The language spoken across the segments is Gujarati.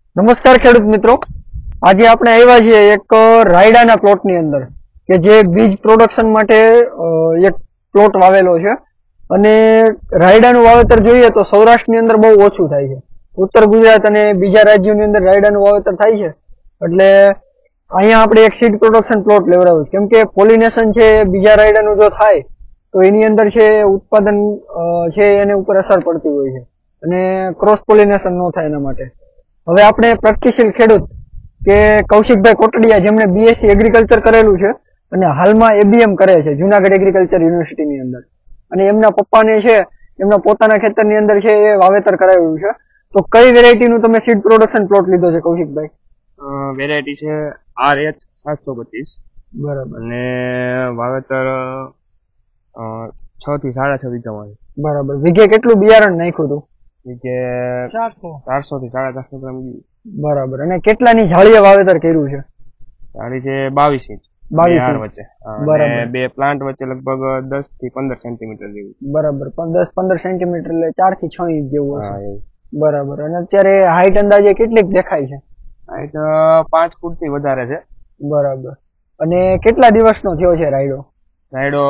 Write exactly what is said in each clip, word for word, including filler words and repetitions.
નમસ્કાર ખેડૂત મિત્રો, આજે આપણે આવ્યા છીએ એક રાયડાના પ્લોટની અંદર કે જે બીજ પ્રોડક્શન માટે એક પ્લોટ વાવેલો છે અને રાયડાનું વાવેતર જોઈએ તો સૌરાષ્ટ્રની અંદર બહુ ઓછું થાય છે. ઉત્તર ગુજરાત અને બીજા રાજ્યોની અંદર રાયડાનું વાવેતર થાય છે એટલે અહીંયા આપણે એક સીડ પ્રોડક્શન પ્લોટ લેવડાવ્યું છે, કેમ કે પોલિનેશન છે બીજા રાયડાનું જો થાય તો એની અંદર છે ઉત્પાદન છે એની ઉપર અસર પડતી હોય છે અને ક્રોસ પોલિનેશન ન થાય એના માટે. હવે આપણે પ્રગતિશીલ ખેડૂત કે કૌશિકભાઈ કોટડિયા જેમણે બીએસસી એગ્રીકલ્ચર કરેલું છે અને હાલમાં એબીએમ કરે છે જુનાગઢ એગ્રીકલ્ચર યુનિવર્સિટીની અંદર, અને એમના પપ્પાને છે એમના પોતાના ખેતરની અંદર છે એ વાવેતર કરાવ્યું છે. તો કઈ વેરાયટીનું તમે સીડ પ્રોડક્શન પ્લોટ લીધો છે કૌશિકભાઈ? વેરાયટી છે આર એચ સાતસો પચીસ. બરાબર. અને વાવેતર છ થી સાડા છ વીઘામાં. બરાબર. વીઘે કેટલું બિયારણ નાખ્યું હતું? કે ચારસો થી સાડા ચારસો ગ્રામ. બરાબર. અને કેટલાની જાળીએ વાવેતર કર્યું છે? જાળી છે બાવીસ ઇંચ બાવીસ ઇંચ વચ્ચે. બરાબર. બે પ્લાન્ટ વચ્ચે લગભગ દસ થી પંદર સેન્ટીમીટર જેવું. બરાબર. દસ પંદર સેન્ટીમીટર એટલે ચાર થી છ ઇંચ જેવું હશે. બરાબર. અને અત્યારે હાઈટ અંદાજે કેટલીક દેખાય છે? હાઈટ પાંચ ફૂટ થી વધારે છે. બરાબર. અને કેટલા દિવસનો થયો છે રાયડો? રાયડો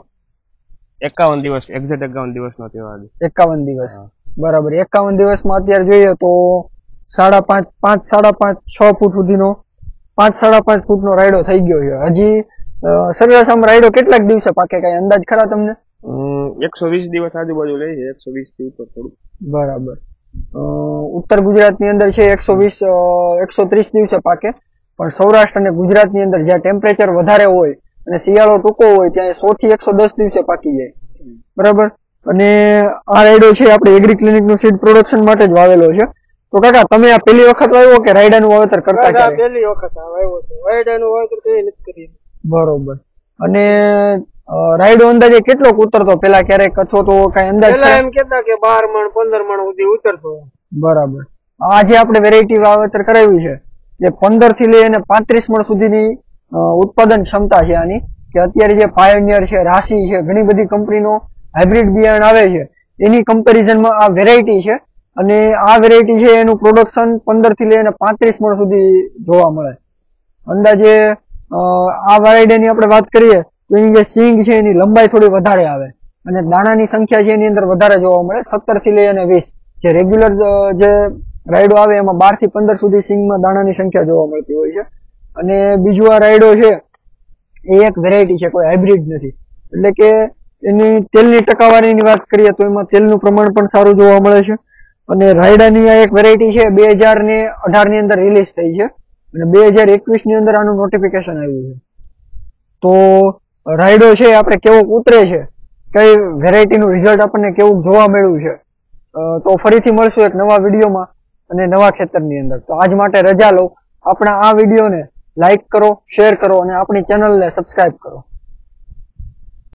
એકાવન દિવસ એક્ઝેક્ટ એકાવન દિવસ નો થયો. એકાવન દિવસ. બરાબર. એકાવન દિવસમાં અત્યારે જોઈએ તો સાડા પાંચ પાંચ સાડા પાંચ છ ફૂટ સુધીનો પાંચ સાડા પાંચ ફૂટ નો રાયડો થઈ ગયો છે. હજી સરેરાશ આમ રાયડો કેટલાક દિવસે પાકે, કઈ અંદાજ ખરા તમને? એકસો વીસ દિવસ આજુબાજુ લે છે. એકસો વીસ થી ઉપર થોડું. બરાબર. ઉત્તર ગુજરાતની અંદર છે એકસો વીસ એકસો ત્રીસ દિવસે પાકે, પણ સૌરાષ્ટ્ર અને ગુજરાતની અંદર જ્યાં ટેમ્પરેચર વધારે હોય અને શિયાળો ટૂંકો હોય ત્યાં સો થી એકસો દસ દિવસે પાકી જાય. બરાબર. અને આ રાયડો છે આપણે એગ્રી ક્લિનિક નું સીડ પ્રોડક્શન માટે જ વાવેલો છે. તો કાકા તમે આ પહેલી વખત વાવ્યો કે રાયડાનું વાવેતર કરતા? પહેલી વખત વાવ્યો છે. રાયડાનું વાવેતર કઈ નથી કર્યું. બરોબર. અને રાયડો અંદાજે કેટલો ઉતરતો પેલા ક્યારેક, અથવા તો કઈ અંદાજ? પેલા એમ કેતા કે બાર મણ પંદર મણ સુધી ઉતરતો. બરાબર. આજે આપણે વેરાયટી વાવેતર કરાવી છે જે પંદર થી લઈ અને પાંત્રીસ મણ સુધીની ઉત્પાદન ક્ષમતા છે આની. કે અત્યારે જે પાયોનિયર છે, રાશિ છે, ઘણી બધી કંપનીનો હાઇબ્રિડ બિયારણ આવે છે એની કમ્પેરિઝનમાં આ વેરાયટી છે. અને આ વેરાયટી છે એનું પ્રોડક્શન પંદર થી લઈને પાંત્રીસ મણ સુધી જોવા મળે. અંદાજે આ વેરાયટીની આપણે વાત કરીએ તો એની જે સિંગ છે એની લંબાઈ થોડી વધારે આવે અને દાણાની સંખ્યા છે એની અંદર વધારે જોવા મળે, સત્તર થી લઈ અને વીસ. જે રેગ્યુલર જે રાયડો આવે એમાં બાર થી પંદર સુધી સિંગમાં દાણાની સંખ્યા જોવા મળતી હોય છે. અને બીજું આ રાયડો છે એ એક વેરાયટી છે, કોઈ હાઇબ્રિડ નથી. એટલે કે એની તેલની ટકાવારીની વાત કરીએ તો એમાં તેલનું પ્રમાણ પણ સારું જોવા મળે છે. અને રાયડાની આ એક વેરાયટી છે બે હજાર ને અઢાર ની અંદર રિલીઝ થઈ છે અને બે હજાર એકવીસ ની અંદર આનું નોટિફિકેશન આવ્યું છે. તો રાયડો છે આપણે કેવો ઉતરે છે, કઈ વેરાયટીનું રિઝલ્ટ આપણને કેવું જોવા મળ્યું છે, તો ફરીથી મળશું એક નવા વિડીયોમાં અને નવા ખેતરની અંદર. તો આજ માટે રજા લો. આપણા આ વિડીયોને લાઈક કરો, શેર કરો અને આપણી ચેનલને સબસ્ક્રાઇબ કરો.